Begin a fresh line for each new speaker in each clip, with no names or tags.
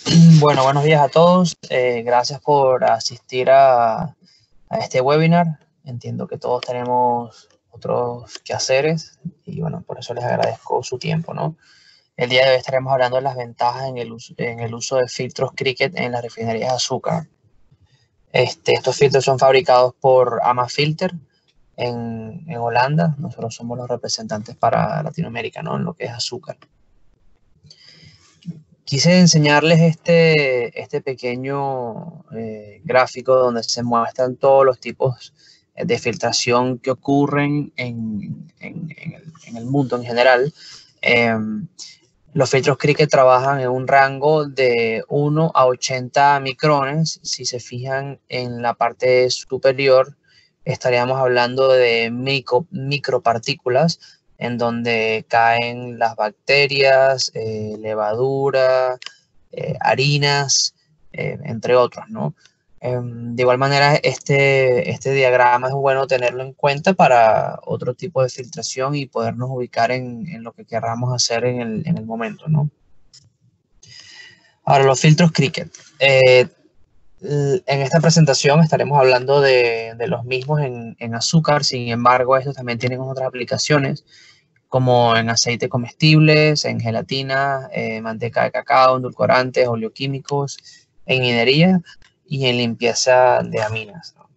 Bueno, buenos días a todos. Gracias por asistir a este webinar. Entiendo que todos tenemos otros quehaceres y bueno, por eso les agradezco su tiempo, ¿no? El día de hoy estaremos hablando de las ventajas en el uso de filtros Cricut en las refinerías de azúcar. Estos filtros son fabricados por Amafilter en Holanda. Nosotros somos los representantes para Latinoamérica, ¿no? En lo que es azúcar. Quise enseñarles este pequeño gráfico donde se muestran todos los tipos de filtración que ocurren en el mundo en general. Los filtros Cricut trabajan en un rango de 1 a 80 micrones. Si se fijan en la parte superior, estaríamos hablando de micropartículas en donde caen las bacterias, levadura, harinas, entre otros, ¿no? De igual manera, este diagrama es bueno tenerlo en cuenta para otro tipo de filtración y podernos ubicar en lo que queramos hacer en el momento, ¿no? Ahora, los filtros Cricut. En esta presentación estaremos hablando de los mismos en azúcar, sin embargo, estos también tienen otras aplicaciones, como en aceite comestibles, en gelatina, manteca de cacao, endulcorantes, oleoquímicos, en minería y en limpieza de aminas, ¿no?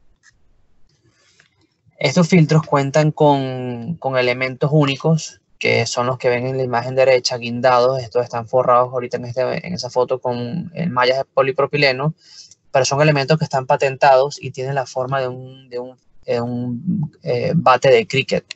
Estos filtros cuentan con elementos únicos, que son los que ven en la imagen derecha, guindados. Estos están forrados ahorita en esa foto con mallas de polipropileno, pero son elementos que están patentados y tienen la forma de un bate de cricket.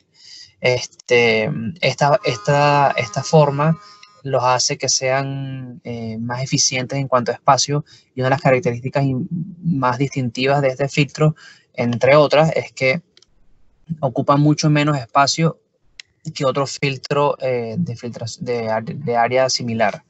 Esta forma los hace que sean más eficientes en cuanto a espacio, y una de las características más distintivas de este filtro, entre otras, es que ocupa mucho menos espacio que otro filtro de área similar.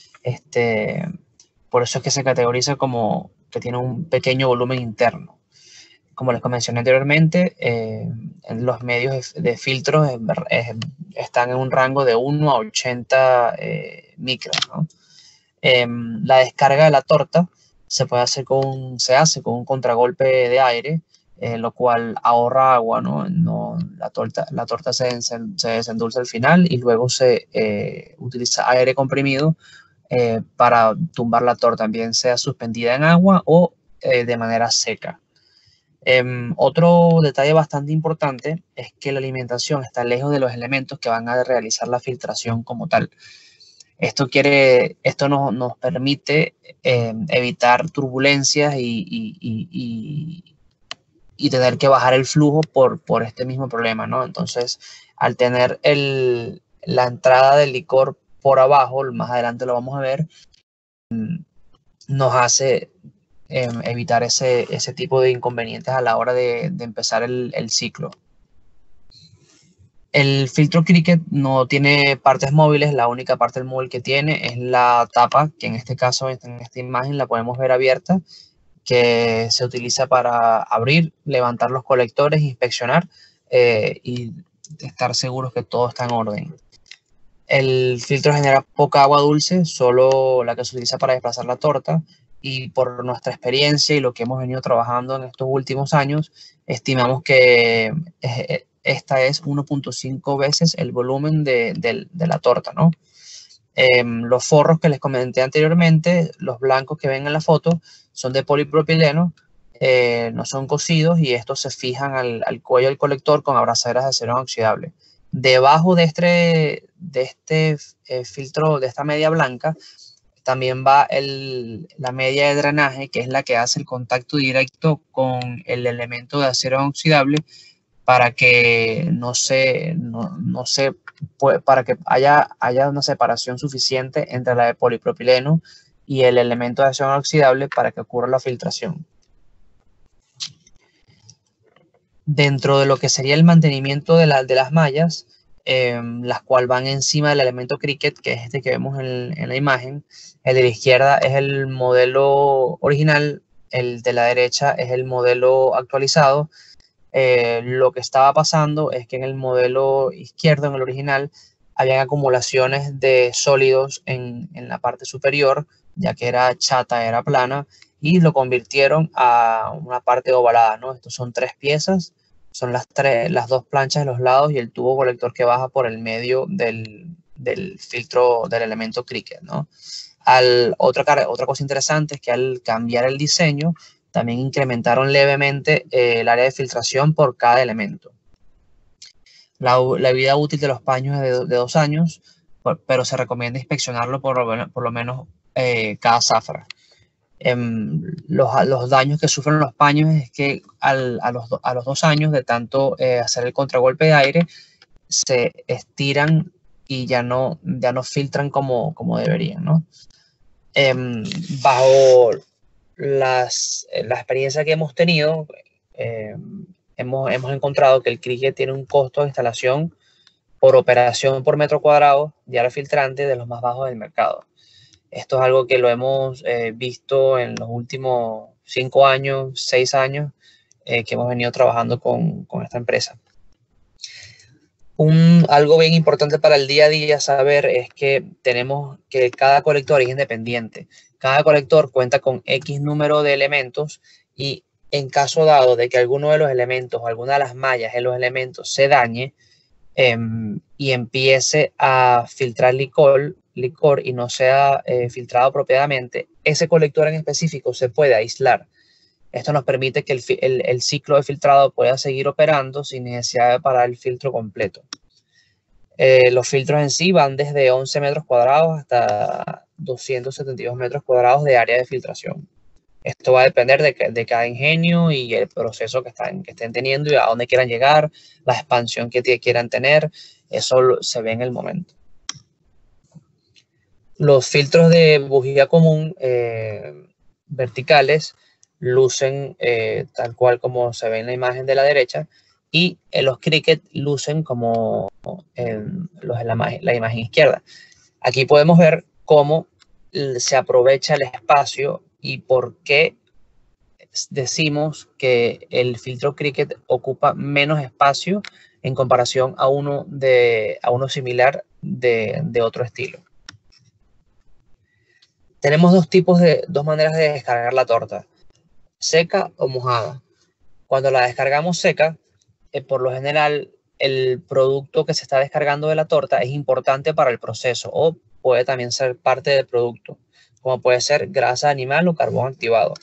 Por eso es que se categoriza como que tiene un pequeño volumen interno. Como les mencioné anteriormente, los medios de filtros están en un rango de 1 a 80 micros, ¿no? La descarga de la torta se hace con un contragolpe de aire, lo cual ahorra agua, ¿no? La torta se desendulza al final y luego se utiliza aire comprimido para tumbar la torta, bien sea suspendida en agua o de manera seca. Otro detalle bastante importante es que la alimentación está lejos de los elementos que van a realizar la filtración como tal. Esto nos permite evitar turbulencias y tener que bajar el flujo por este mismo problema, ¿no? Entonces, al tener la entrada del licor por abajo, más adelante lo vamos a ver, nos hace evitar ese tipo de inconvenientes a la hora de empezar el ciclo. El filtro Cricut no tiene partes móviles. La única parte del móvil que tiene es la tapa, que en este caso, en esta imagen, la podemos ver abierta, que se utiliza para abrir, levantar los colectores, inspeccionar y estar seguros que todo está en orden. El filtro genera poca agua dulce, solo la que se utiliza para desplazar la torta, y por nuestra experiencia y lo que hemos venido trabajando en estos últimos años, estimamos que esta es 1.5 veces el volumen de la torta, ¿no? Los forros que les comenté anteriormente, los blancos que ven en la foto, son de polipropileno, no son cosidos, y estos se fijan al cuello del colector con abrazaderas de acero inoxidable. Debajo de este filtro, de esta media blanca, también va la media de drenaje, que es la que hace el contacto directo con el elemento de acero inoxidable, para que para que haya una separación suficiente entre la de polipropileno y el elemento de acero inoxidable para que ocurra la filtración. Dentro de lo que sería el mantenimiento de las mallas, las cuales van encima del elemento Cricut, que es este que vemos en la imagen. El de la izquierda es el modelo original, el de la derecha es el modelo actualizado. Lo que estaba pasando es que en el modelo izquierdo, en el original, habían acumulaciones de sólidos en la parte superior, ya que era chata, era plana, y lo convirtieron a una parte ovalada, ¿no? Estos son 3 piezas, son las 2 planchas de los lados y el tubo colector que baja por el medio del filtro del elemento Cricut, ¿no? Otra cosa interesante es que al cambiar el diseño, también incrementaron levemente el área de filtración por cada elemento. La vida útil de los paños es de 2 años, pero se recomienda inspeccionarlo por lo menos cada zafra. Los daños que sufren los paños es que a los 2 años de tanto hacer el contragolpe de aire, se estiran y ya no filtran como deberían, ¿no? Bajo la experiencia que hemos tenido, hemos encontrado que el Cricut tiene un costo de instalación por operación por metro cuadrado de área filtrante de los más bajos del mercado. Esto es algo que lo hemos visto en los últimos 5 años, 6 años que hemos venido trabajando con esta empresa. Algo bien importante para el día a día saber es que tenemos que cada colector es independiente. Cada colector cuenta con X número de elementos y en caso dado de que alguno de los elementos o alguna de las mallas de los elementos se dañe y empiece a filtrar licor y no sea filtrado apropiadamente, ese colector en específico se puede aislar. Esto nos permite que el ciclo de filtrado pueda seguir operando sin necesidad de parar el filtro completo. Los filtros en sí van desde 11 metros cuadrados hasta 272 metros cuadrados de área de filtración. Esto va a depender de cada ingenio y el proceso que estén teniendo y a dónde quieran llegar, la expansión que quieran tener. Eso se ve en el momento. Los filtros de bujía común verticales lucen tal cual como se ve en la imagen de la derecha, y los Cricut lucen como los de la imagen izquierda. Aquí podemos ver cómo se aprovecha el espacio y por qué decimos que el filtro Cricut ocupa menos espacio en comparación a uno similar de otro estilo. Tenemos dos maneras de descargar la torta, seca o mojada. Cuando la descargamos seca, por lo general, el producto que se está descargando de la torta es importante para el proceso o puede también ser parte del producto, como puede ser grasa animal o carbón activado.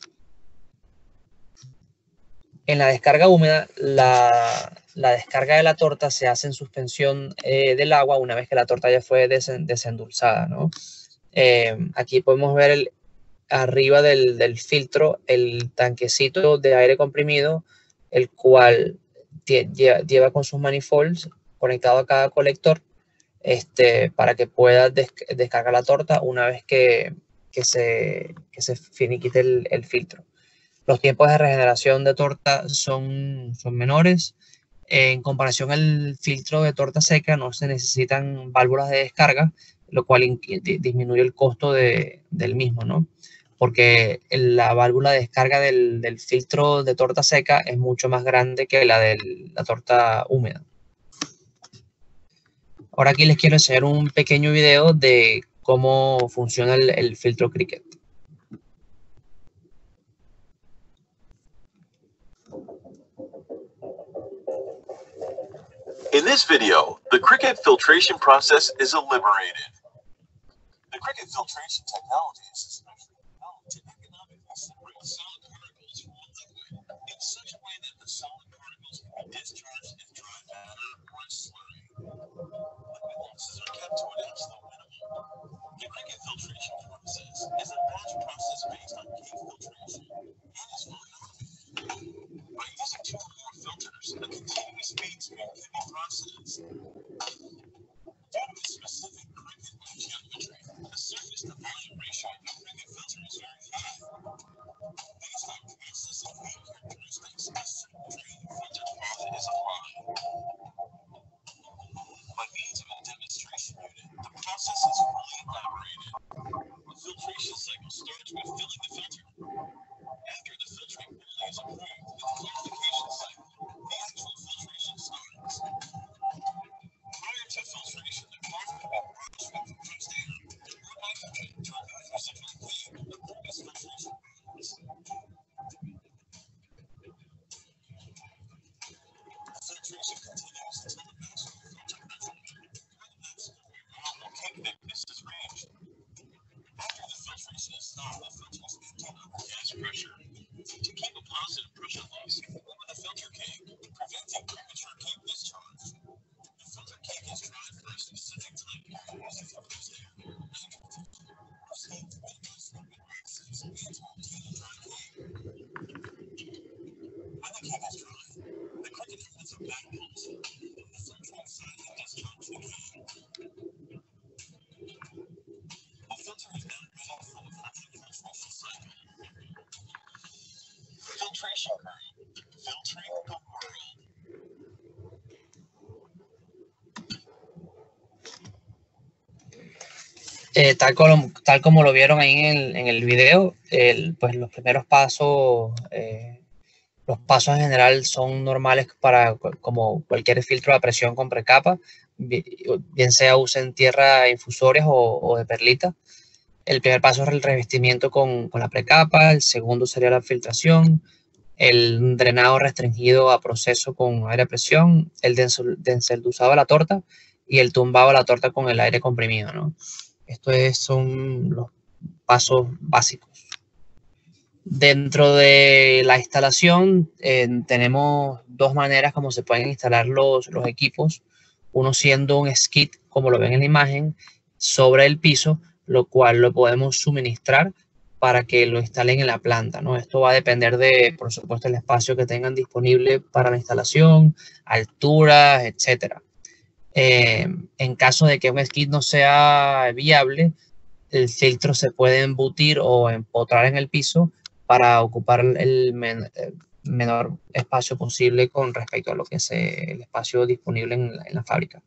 En la descarga húmeda, la descarga de la torta se hace en suspensión del agua una vez que la torta ya fue desendulzada, ¿no? Aquí podemos ver arriba del filtro el tanquecito de aire comprimido, el cual lleva con sus manifolds conectado a cada colector para que pueda descargar la torta una vez que se finiquite el filtro. Los tiempos de regeneración de torta son menores. En comparación al filtro de torta seca, no se necesitan válvulas de descarga, lo cual disminuye el costo del mismo, ¿no? Porque la válvula de descarga del filtro de torta seca es mucho más grande que la de la torta húmeda. Ahora aquí les quiero enseñar un pequeño video de cómo funciona el filtro Cricut.
In this video, the Cricut filtration process is deliberated. The Cricut filtration technology is especially developed to economically separate solid particles from liquid in such a way that the solid particles can be discharged as dry matter or as slurry. Liquid losses are kept to an absolute minimum. The Cricut filtration process is a batch process based on cake filtration and is fully automated. By using 2 or more filters, a continuous feed stream can be processed. Due to its specific Cricut batch geometry, the surface to volume ratio of the Cricut filter is very high. Based on process and feed characteristics, a certain drain filter deposit is applied. By means of a demonstration unit, the process stop the filter's leaking of gas pressure. To keep a positive pressure loss, remove the filter cake, preventing premature cake discharge. The filter cake is dried for a specific time period as if it was there. Proceed to minimize liquid waxes and to obtain a dry cake. When the cake is dry, the Cricut emits a back pulse, and the filter inside can discharge the cake. The filter is now ready for the filtration cycle. Filtration crew, filtering the world.
Tal como lo vieron ahí en el video, pues los primeros pasos, los pasos en general son normales para como cualquier filtro de presión con precapa, bien sea usen tierra infusorias o de perlita. El primer paso es el revestimiento con la precapa, el segundo sería la filtración, el drenado restringido a proceso con aire a presión, el desenlusado de la torta y el tumbado de la torta con el aire comprimido, ¿no? Estos son los pasos básicos. Dentro de la instalación tenemos dos maneras como se pueden instalar los equipos. Uno siendo un skid, como lo ven en la imagen, sobre el piso, lo cual lo podemos suministrar para que lo instalen en la planta, ¿no? Esto va a depender de, por supuesto, el espacio que tengan disponible para la instalación, alturas, etcétera. En caso de que un skid no sea viable, el filtro se puede embutir o empotrar en el piso para ocupar el menor espacio posible con respecto a lo que es el espacio disponible en la fábrica.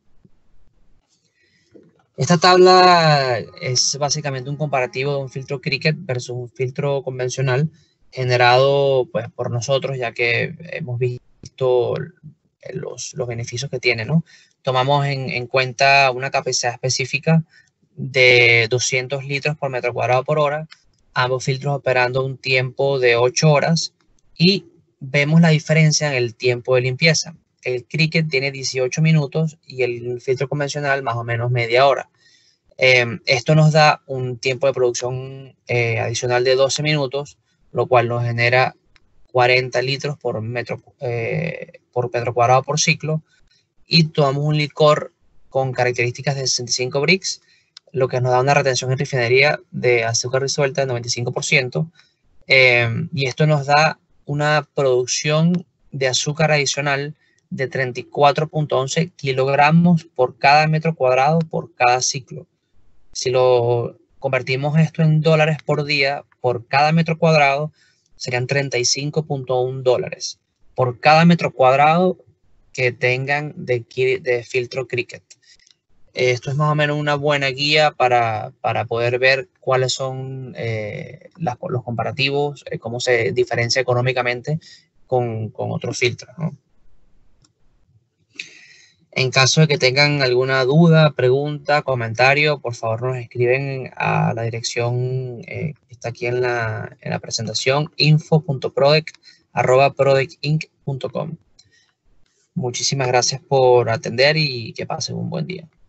Esta tabla es básicamente un comparativo de un filtro Cricut versus un filtro convencional generado pues, por nosotros, ya que hemos visto los beneficios que tiene, ¿no? Tomamos en cuenta una capacidad específica de 200 litros por metro cuadrado por hora, ambos filtros operando un tiempo de 8 horas y vemos la diferencia en el tiempo de limpieza. El Cricut tiene 18 minutos y el filtro convencional más o menos media hora. Esto nos da un tiempo de producción adicional de 12 minutos, lo cual nos genera 40 litros por metro cuadrado por ciclo, y tomamos un licor con características de 65 Brix, lo que nos da una retención en refinería de azúcar disuelta de 95%, y esto nos da una producción de azúcar adicional de 34.11 kilogramos por cada metro cuadrado por cada ciclo. Si lo convertimos esto en dólares por día, por cada metro cuadrado, serían 35.1 dólares por cada metro cuadrado que tengan de filtro Cricut. Esto es más o menos una buena guía para poder ver cuáles son los comparativos, cómo se diferencia económicamente con otros filtros, ¿no? En caso de que tengan alguna duda, pregunta, comentario, por favor nos escriben a la dirección que está aquí en la presentación, info.prodec@prodecinc.com. Muchísimas gracias por atender y que pasen un buen día.